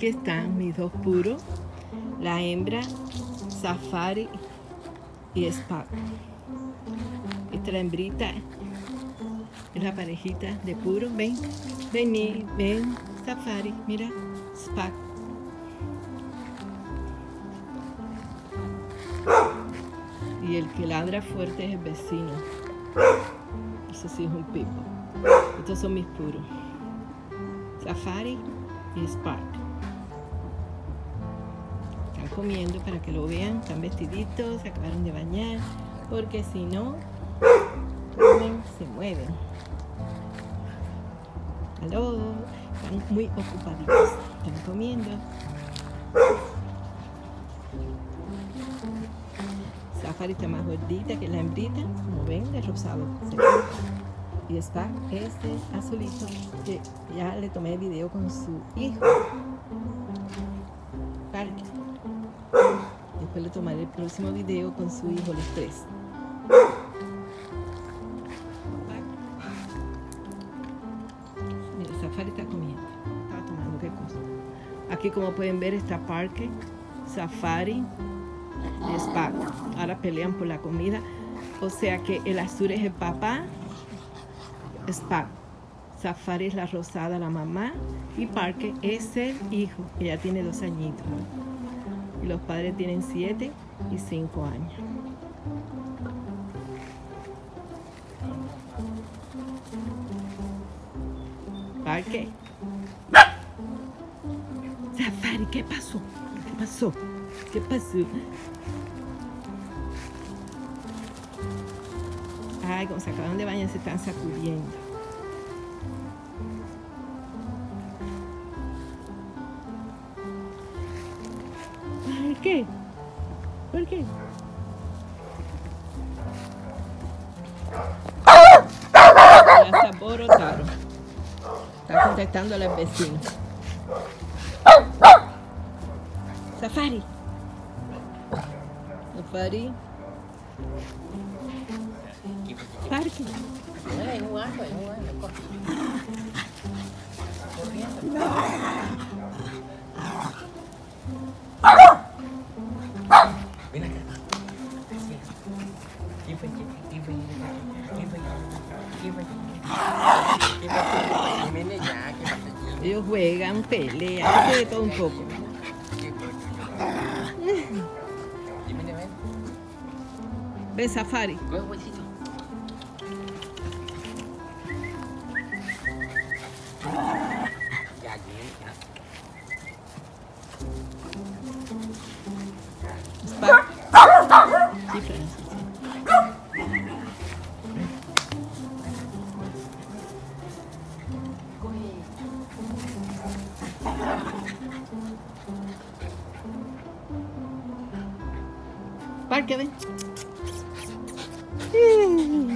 Aquí están mis dos puros, la hembra Safari y Spark. Esta es la hembrita, es la parejita de puro. Ven, ven Safari, mira, Spark. Y el que ladra fuerte es el vecino. Eso sí es un pipo. Estos son mis puros, Safari y Spark. Están comiendo para que lo vean, están vestiditos, se acabaron de bañar, porque si no, comen, se mueven. Aló, están muy ocupaditos, están comiendo. Safari está más gordita que la hembrita, como ven, de rosado. Y está este azulito que ya le tomé video con su hijo, Parque. Después le tomaré el próximo video con su hijo, los tres. Mira, Safari está comiendo, estaba tomando qué cosa. Aquí, como pueden ver, está Parque, Safari y Spark. Ahora pelean por la comida, o sea que el azul es el papá, Spark. Safari es la rosada, la mamá, y Parque es el hijo, que ya tiene 2 añitos. Y los padres tienen 7 y 5 años. Parque. Safari, ¿qué pasó? ¿Qué pasó? ¿Qué pasó? Ay, como se acaban de bañar, se están sacudiendo. ¿Por qué? ¿Por qué? Ya se alborotaron. Está contestando a los vecinos. Safari. Safari. Parque. Es un ajo, ven acá. ¿Quién fue? Viene ya, ¿qué pasa aquí? Ellos juegan, pelean, hace de todo un poco. Ven. Ve, Safari. Coge un huesito. Ya. Spark. Sí, Francis. Parque, ven.